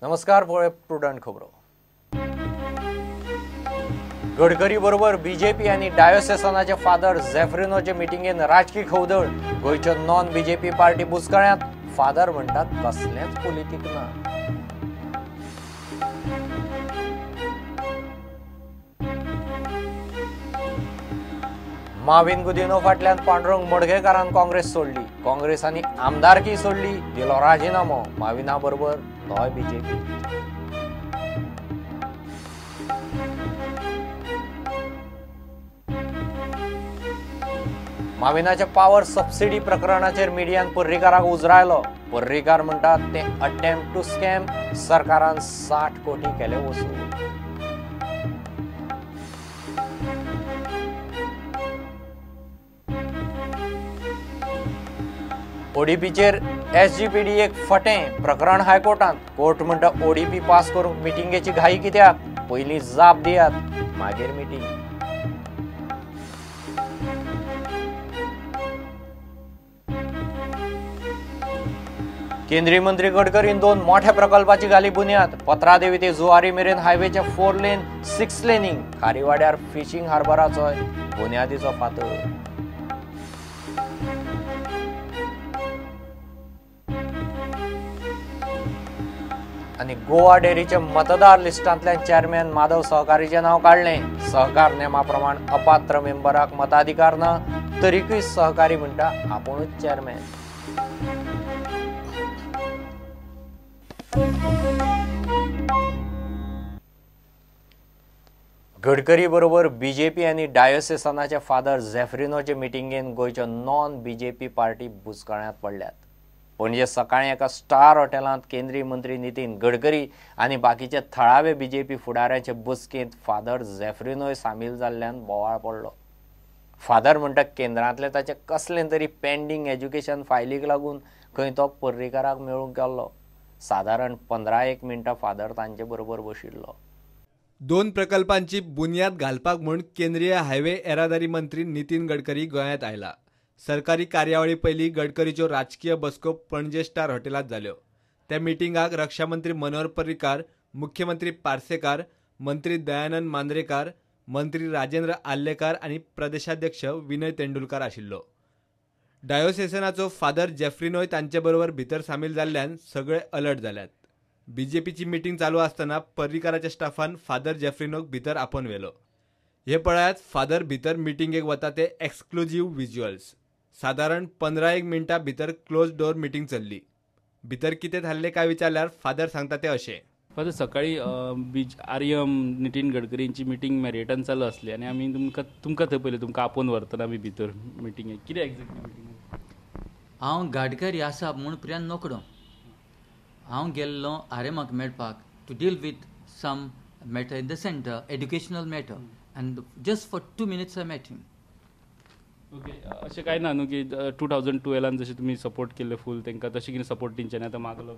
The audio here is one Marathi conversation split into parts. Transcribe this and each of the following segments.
नमस्कार, पळय प्रुडंट खबरो. गडकरी बरोबर बीजेपी आणि डायोसेसनाचे फादर झॅफ्रिनोचे मिटिंगेन राजकीय खवदळ. गोयच्यो नॉन बीजेपी पार्टी बुचकळ्यांत फादर म्हणटात कसलेच पॉलिटिक ना. माविन गुदिनो फाटल्यान पांडुरंग मडगेकारान काँग्रेस सोडली. काँग्रेसांनी आमदारकी सोडली, दिलो राजिनामो. माविना बरोबर तोय बीजेपी. माविनाच्या पावर सबसिडी प्रकरणाचेर मिडियान पर्रीकाराक उजरायलो. पर्रीकार म्हणटात ते अटेम्प्ट टू स्कॅम. सरकारान 60 कोटी केले वसूल. ओडीपीचेर एसजीपीडी एक फटें. प्रकरण हायकोर्टात. कोर्ट म्हणटा ओडीपी पास करूंक मिटिंगेची घाई कित्याक? पयलीं जाप दियात, मागीर मिटिंग. केंद्रीय मंत्री गडकरीन 2 मोठ्या प्रकल्पाची घाली बुन्याद. पत्रादेवी ते जुवारी मेरेन हायवेचे 4 लेन 6 लेनिंग. खारीवाड्यार फिशिंग हार्बराचो बुन्यादीचो फातर. आणि गोवा डेअरीचे मतदार लिस्टांतल्यान चेअरमॅन माधव सहकारीचे नाव काढले. सहकार नेमाप्रमाण अपात्र मेंबराक मताधिकार ना, तरीकय सहकारी म्हणटा आपुणूच चेअरमॅन. गडकरी बरोबर बीजेपी आणि डायोसेसनाचे फादर झॅफ्रिनोचे मिटिंगेन गोयच्यो नॉन बीजेपी पार्टी बुचकळ्यांत पडल्यात. पणजे सकाळी एका स्टार हॉटेलांत केंद्रीय मंत्री नितीन गडकरी आणि बाकीचे थळावे बीजेपी फुडाऱ्याचे बसकेंत फादर झॅफ्रिनोय सामील जाल्ल्यान बोवाळ पडलो. फादर म्हणटा केंद्रांतले ताचे कसले तरी पेंडिंग एज्युकेशन फायलीक लागून खंय तो पर्रीकाराक मेळूंक गेल्लो. साधारण 15-1 मिनटां फादर तांचे बरोबर बशिल्लो. 2 प्रकल्पांची बुन्याद घालपाक म्हूण केंद्रीय हायवे येरादारी मंत्री नितीन गडकरी गोंयांत आयला. सरकारी कार्यावळी पयलीं गडकरीच्यो राजकीय बसको पणजे स्टार हॉटेलांत जाल्यो. त्या मिटिंगाक रक्षा मंत्री मनोहर पर्रीकार, मुख्यमंत्री पार्सेकार, मंत्री दयानंद मांद्रेकार, मंत्री राजेंद्र आल्लेकार आणि प्रदेशाध्यक्ष विनय तेंडुलकार आशिल्लो. डायोसेसनाचो फादर झॅफ्रिनोय तांचे बरोबर भितर सामील जाल्ल्यान सगळे अलर्ट जाल्यात. बीजेपीची मिटिंग चालू आसतना पर्रीकाराच्या स्टाफान फादर झॅफ्रिनोक भितर आपोवन व्हेलो. हे पळयात फादर भितर मिटिंगेक वता ते एक्सक्लुझिव्ह विज्युअल्स. साधारण 15-1 मिनटां भितर क्लोज डोर मिटिंग चल्ली. भितर कितें थारले काय विचारल्यार फादर सांगता ते अशें. फादर सकाळी आर्यम नितीन गडकरींची मिटींग मॅरियटान चालू आसली आनी आमी तुमकां थंय पयलें, तुमकां आपोवन व्हरतना आमी भितर मिटिंगेक. कितें एक्झॅक्टली मिटींग? हांव गडकरी आसा म्हूण प्रियान नोकडो. हांव गेल्लो आर्यमाक मेळपाक to deal with some matter in the centre, educational matter, and just for 2 minutes I met him. Okay, अशें कांय ना न्हू की 2012 जशें तुमी सपोर्ट केल्ले फूल तांकां, तशें कितें सपोर्ट तेंच्यांनी आतां मागलो?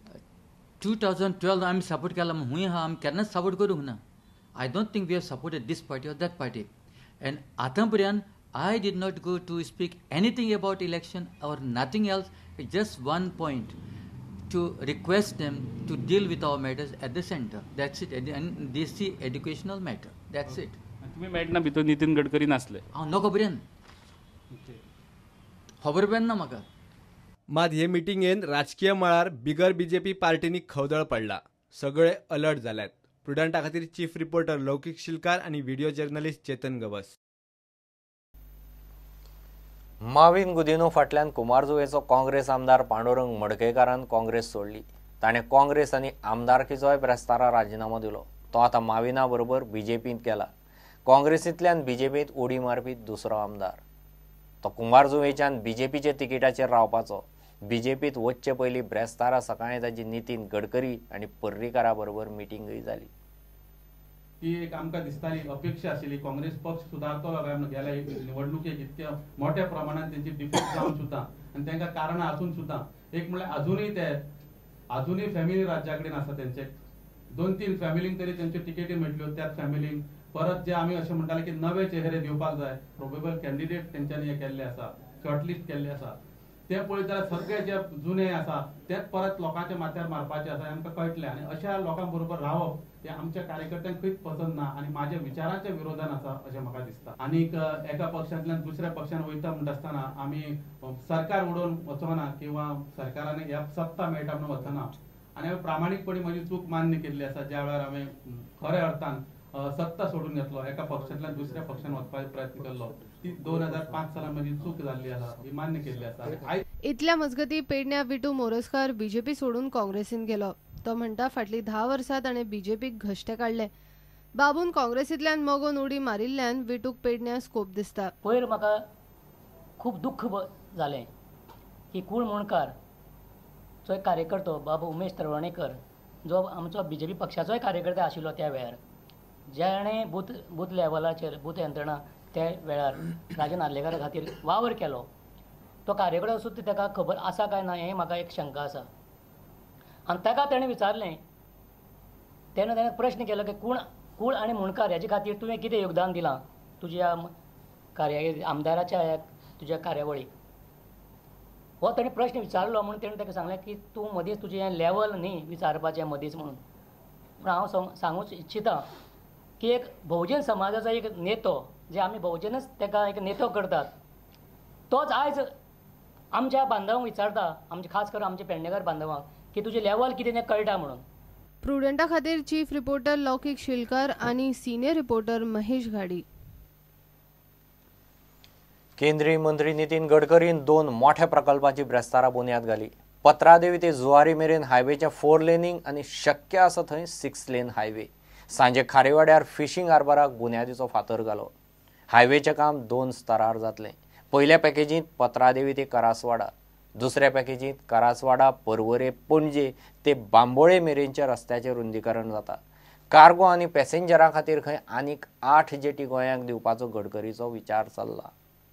2012 आमी सपोर्ट केला म्हूण हूंय आहा, आमी केन्नाच सपोर्ट करूंक ना. I don't think we have supported this party or that party. And आतां पर्यंत I did not go to speak anything about election or nothing else. Just one point, to request them to deal with our matters at the center. That's it. And this is educational matter. That's it. तुम्ही मेळटना भितर नितीन गडकरी नासले? हांव नोको पर्यंत खबर पण ना म्हाका. मात हे मिटिंगेन राजकीय मळार बिगर बीजेपी पार्टींनी खवदळ पडला. सगळे अलर्ट जाल्यात. प्रुडंटा खातीर चीफ रिपोर्टर लौकिक शिलकार आणि व्हिडिओ जर्नलिस्ट चेतन गवस. माविन गुदिनो फाटल्यान कुमारजुवेचो काँग्रेस आमदार पांडुरंग मडकयकारान काँग्रेस सोडली. ताणें काँग्रेस आनी आमदारकीचोय ब्रेस्तारा राजिनामो दिलो. तो आतां माविना बरोबर बीजेपींत गेला. काँग्रेसींतल्यान बीजेपींत उडी मारपी दुसरो आमदार. तो कुमारजुवेच्यान बीजेपीचे तिकेटाचेर रावपाचो. बीजेपींत वचचे पयलीं ब्रेस्तारा सकाळीं ताची नितीन गडकरी आनी पर्रीकारा बरोबर मिटींगय जाली. ती एक आमकां दिसताली अपेक्षा आशिल्ली. काँग्रेस पक्ष सुदारतलो काय गेल्या निवडणुकेक इतक्या मोठ्या प्रमाणात त्यांची डिफीट जावन सुद्दां आनी तांकां कारणां आसून सुद्दां एक म्हणल्यार अजूनही फॅमिली राज्या कडेन आसा. तेंचे 2-3 फॅमिलींक तरी तेंच्यो टिकेटी मेळटल्यो. त्याच फॅमिलींक परत जे आमी अशें म्हणटाले की नवे चेहरे दिवपाक जाय, प्रोबेबल कॅन्डिडेट तेंच्यांनी हे केल्ले आसा, शॉर्टलिस्ट केल्ले आसा. ते पळयत जाल्यार सगळे जे जुने आसा तेच परत लोकांच्या माथ्यार मारपाचे आसा आमकां कळटलें आनी अशा लोकां बरोबर रावप हे आमच्या कार्यकर्त्यांक खंयच पसंत ना आनी माझ्या विचारांच्या विरोधान आसा अशें म्हाका दिसता. आनीक एका पक्षांतल्यान दुसऱ्या पक्षान वयता म्हणटा आसतना आमी सरकार उडोवन वचना किंवा सरकारान ह्या सत्ता मेळटा म्हणून वचना आनी हांवें प्रामाणीकपणी म्हजी चूक मान्य केल्ली आसा. ज्या वेळार हांवें खऱ्या अर्थान सत्ता सोडून घेतलो एका पक्षांतल्यान दुसऱ्या पक्षान वचपाचो प्रयत्न केल्लो ती 2005 सालान म्हजी चूक जाल्ली आसा ही मान्य केल्ली आसा. इतल्या मजगती पेडण्या विटू मोरजकार बीजेपी सोडून काँग्रेसीन गेलो. तो म्हणटा फाटली 10 वर्सां ताणें बीजेपीक घश्टे काडले. बाबून काँग्रेसींतल्यान मोगोन उडी मारिल्ल्यान विटूक पेडण्या स्कोप दिसता. पयर म्हाका खूब दुख्ख जालें की कूळ मणकार जो एक कार्यकर्तो बाबू उमेश तरवणेकर जो आमचो बीजेपी पक्षाचोय कार्यकर्तो आशिल्लो त्या वेळार जेणे बूथ लेवलाचेर बूथ यंत्रणा त्या वेळार राजन आर्लेकरा खातीर वावर केलो तो कार्यकर्तो सुद्दां ताका खबर आसा काय ना हें म्हाका एक शंका आसा. आनी ताका ताणें विचारलें ताणें प्रश्न केलो की कूळ आनी मुणकार हेजे खातीर तुवें कितें योगदान दिलां तुज्या आमदाराच्या तुज्या कार्यावळीक हो ताणें प्रश्न विचारलो म्हणून ताणें ताका सांगलें की तूं मदींच तुजें हें लेवल न्ही विचारपाचें मदींच म्हणून. पूण हांव सांगूंक इच्छिता की एक बहुजन समाजाचो एक नेतो जे आमी बहुजनच ताका एक नेतो करतात तोच आयज आमच्या बांधवांक विचारता आमचे खास करून आमचे पेडणेकार बांधवांक की तुजें लेवल कितें तें कळटा म्हणून. प्रुडंटा खातीर चीफ रिपोर्टर लौकिक शिलकार आनी सिनियर रिपोर्टर महेश घाडी. केंद्रीय मंत्री नितीन गडकरीन 2 मोठ्या प्रकल्पांची ब्रेस्तारा बुन्याद घाली. पत्रादेवी ते जुवारी मेरेन हायवेचें 4 लेनींग आनी शक्य आसा थंय 6 लेन हायवे. सांजे खारेवाड्यार फिशींग हार्बराक बुन्यादीचो फातर घालो. हायवेचें काम 2 स्तरार जातलें. पयल्या पॅकेजींत पत्रादेवी ते करासवाडा, दुसऱ्या पॅकेजींत करासवाडा पर्वरे पणजे ते बांबोळे मेरेनच्या रस्त्याचें रुंदीकरण जाता. कार्गो आनी पॅसेंजरां खातीर खंय आनीक 8 जेटी गोंयांक दिवपाचो गडकरीचो विचार चल्ला.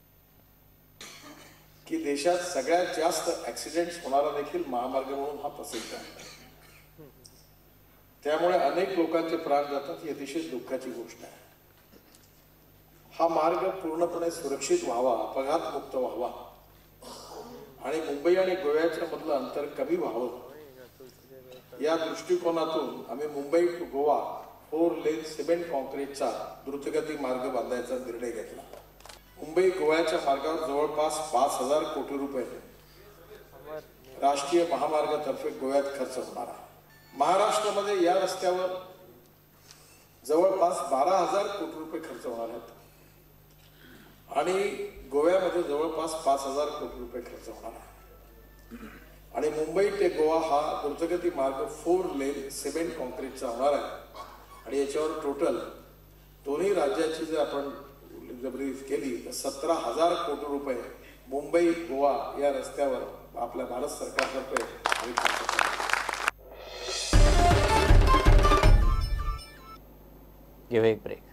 की देशात सगळ्यात जास्त ॲक्सिडेंट्स होणारा देखील महामार्ग म्हणून हा प्रसिद्ध आहे. त्यामुळे अनेक लोकांचे प्राण जातात ही अतिशय दुःखाची गोष्ट आहे. हा मार्ग पूर्णपणे सुरक्षित व्हावा, अपघात मुक्त व्हावा आणि मुंबई आणि गोव्याच्या मधलं अंतर कमी व्हावं या दृष्टिकोनातून आम्ही Mumbai to Goa 4 lane cement कॉन्क्रीटचा द्रुतगती मार्ग बांधायचा निर्णय घेतला. मुंबई गोव्याच्या मार्गावर जवळपास 5,000 कोटी रुपये राष्ट्रीय महामार्गातर्फे गोव्यात खर्च होणार आहे. महाराष्ट्रामध्ये या रस्त्यावर जवळपास 12,000 कोटी रुपये खर्च होणार आहेत आणि गोव्यामध्ये जवळपास 5,000 कोटी रुपये खर्च होणार आहे. आणि मुंबई ते गोवा हा द्रुतगती मार्ग 4 लेन सिमेंट कॉन्क्रीटचा होणार आहे आणि याच्यावर टोटल दोन्ही राज्याची जर आपण जबरी केली तर 17,000 कोटी रुपये मुंबई गोवा या रस्त्यावर आपल्या भारत सरकारतर्फे गिव्ह एक ब्रेक.